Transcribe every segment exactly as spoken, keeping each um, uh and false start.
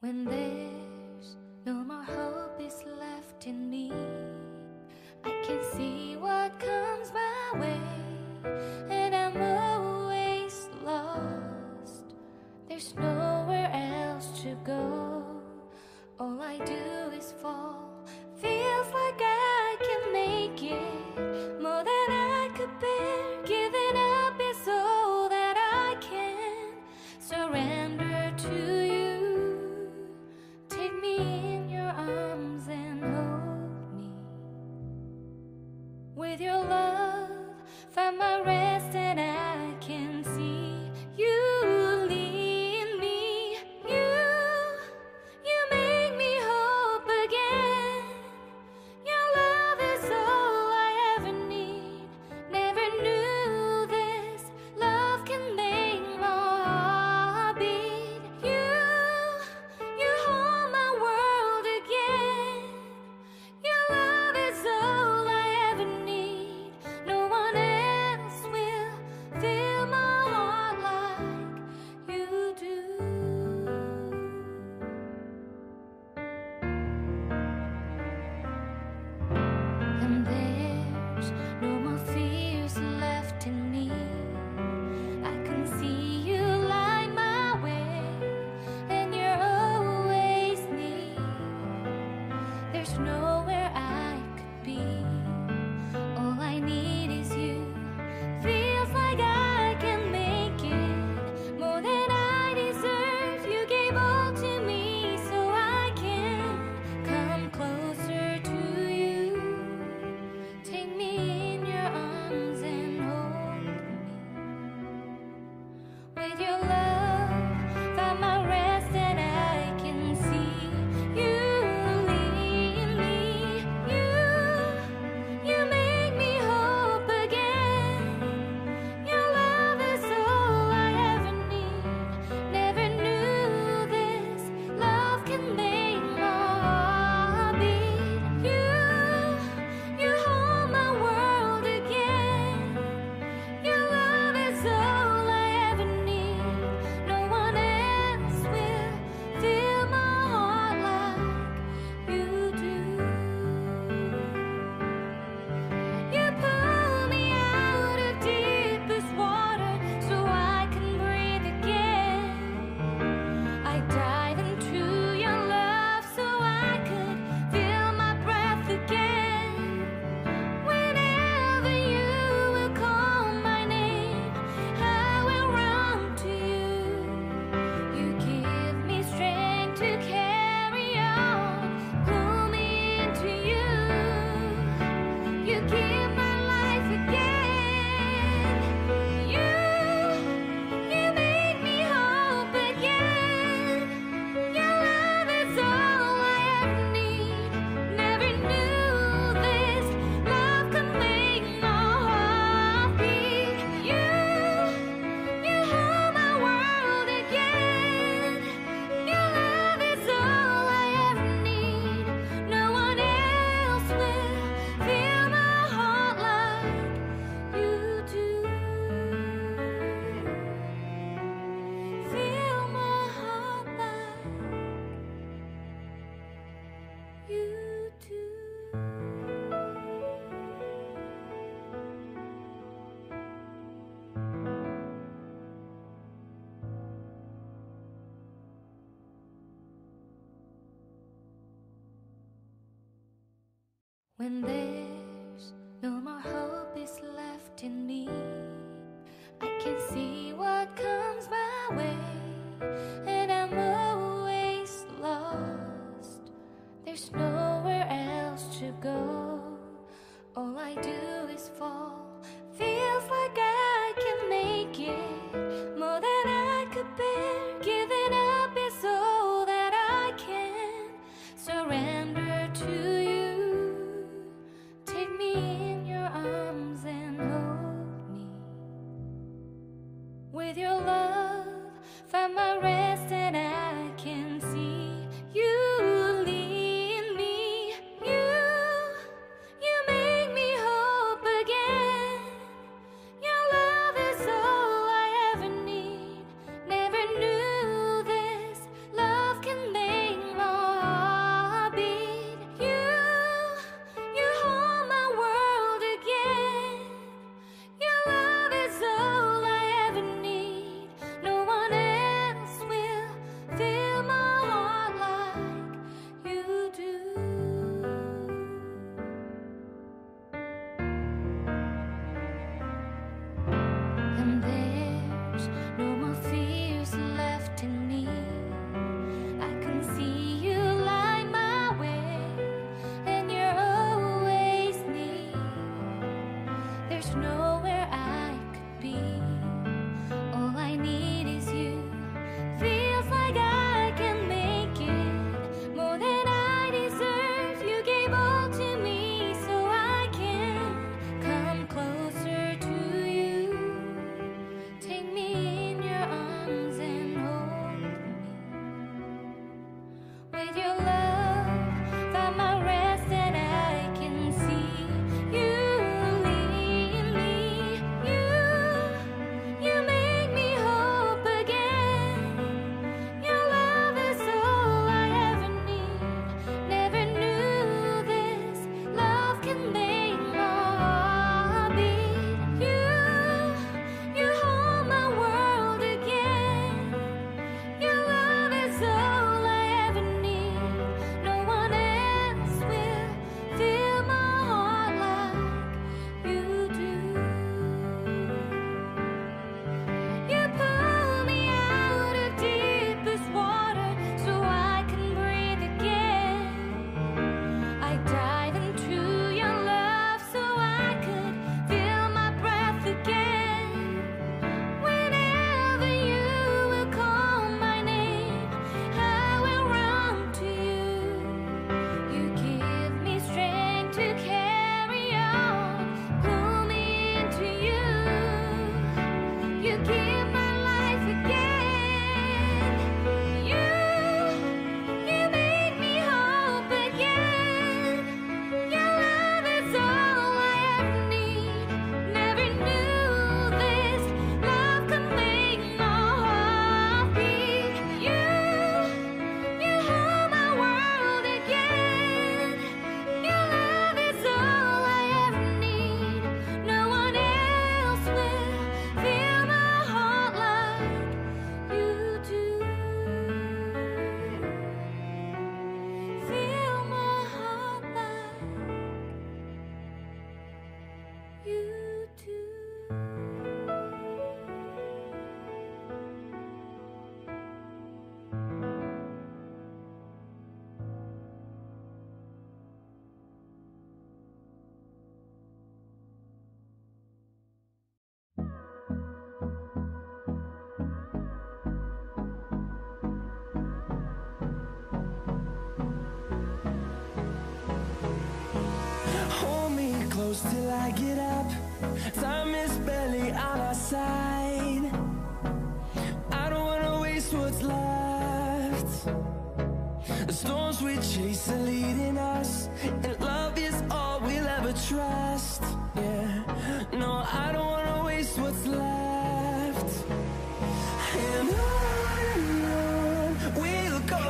When there's no more hope is left in me, I can see what comes my way, and I'm always lost. There's nowhere else to go. All I do is fall. Feels like I can make it more than I could bear. Giving up is all that I can surrender to you. Take me in your arms and hold me. With your love, find my rest, and I can see you lead me. You, you make me hope again. Your love is all I ever need. Never knew this love can make my heart beat. You, you hold my world again. Your love is all I ever need. No one else will fill my heart like you do. And there's no more fears left in me. I can see you light my way, and you're always near. There's nowhere I could be. All I need is you. Feels like I can make it more than I deserve. You gave all to me so I can come closer to you. Take me in your arms and hold me. With your love, find my rest, and I can see you lead me. You, you make me hope again. Your love is all I ever need. Never knew this love can make my heart beat. You, you hold my world again. Your love is all I ever need. No one else will fill my heart like you do. You pull me out of deepest water so I can breathe again. I dive into your love so I could feel my breath again. Whenever you will call my name, I will run to you. You give me strength to carry on. Pull me into you. You give my life again. You, you make me hope again. Your love is all I ever need. Never knew this love could make my heart beat. You, you hold my world again. Your love is all I ever need. No one else will fill my heart like you do. Fill my heart like you do. When there's no more hope is left in me, I can see what comes my way, and I'm always lost. There's nowhere else to go. All I do is fall. Feels like I can make it more than I could bear. Giving up is all that I can surrender to you. Take me in your arms and hold me. With your love, find my rest, and I can see you lead me. You, you make me hope again. Your nowhere I could be. All I need is you. Feels like I can make it. More than I deserve, you gave all to me, so I can come closer to you. Take me in your arms and hold me. With your love, find my rest and I can see you lead me. You, you make me hope again. Your love is all I ever need. Never knew this love can make my heart beat. You, you hold my world again. Your love is all I ever need. No one else will fill my heart like you do. You pull me out of deepest water so I can breathe again. I dive into your love so I could feel my breath again. Whenever you will call my name, I will run to you. You give me strength to carry on. Pull me into you. You give my life again. You, you make me hope again. Your love is all I ever need. Never knew this love could make my heart beat. You, you hold my world again. Your love is all I ever need. No one else will fill my heart like you do. Fill my heart like you do. Hold me close till I get up. Time is barely on our side. I don't wanna waste what's left. The storms we chase are leading us, and love is all we'll ever trust. Yeah, no, I don't wanna waste what's left. And on and on we'll go,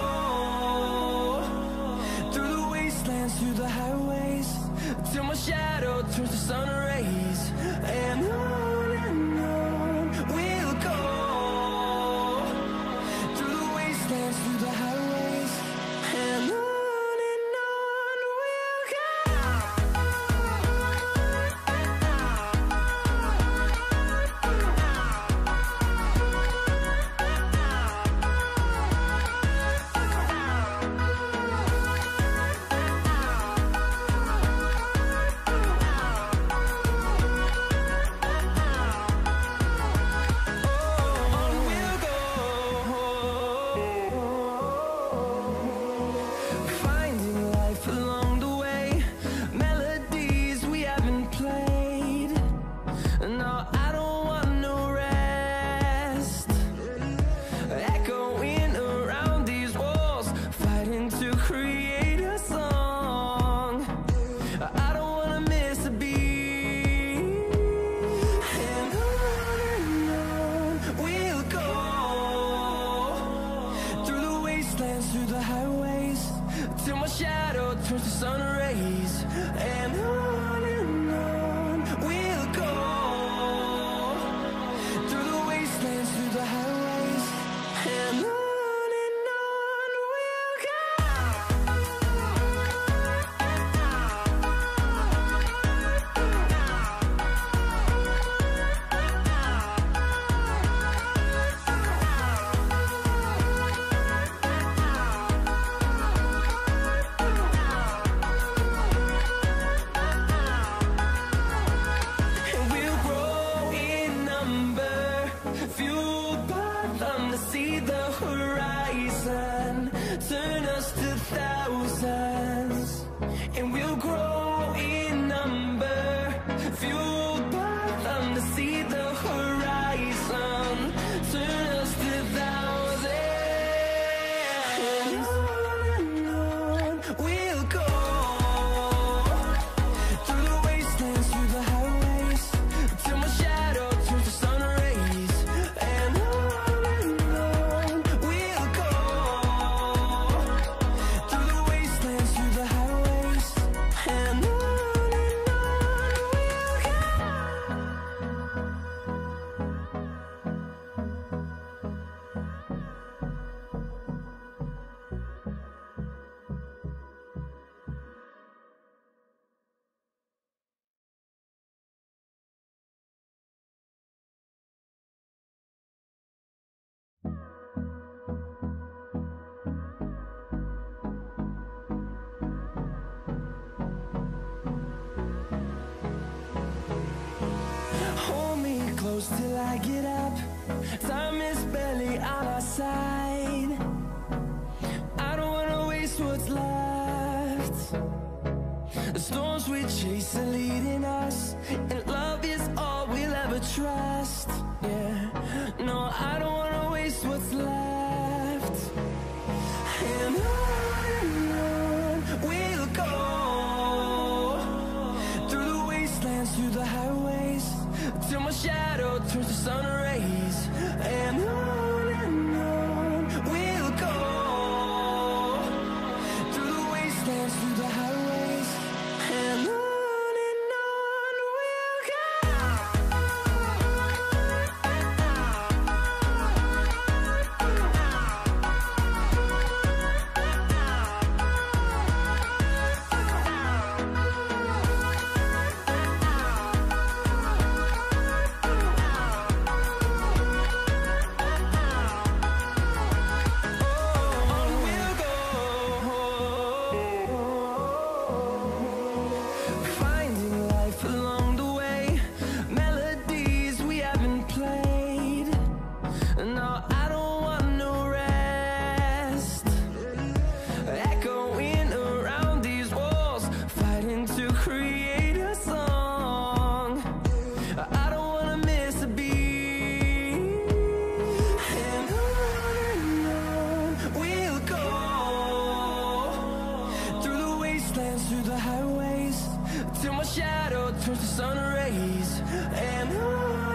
through the wastelands, through the highways, till my shadow turns to sun rays. And on and on we'll go, through the wastelands, through the highways, and on and on we'll go. close till I get up. Time is barely on our side. I don't wanna waste what's left. The storms we chase are leading us, and love is all we'll ever trust. Yeah, no, I don't wanna waste what's left. And on and on we'll go, through the wastelands, through the highways, till my shadow turns to sun rays. And on and on we'll go, through the wastelands, through the highways, and on. Through the highways, till my shadow turns to sun rays. And on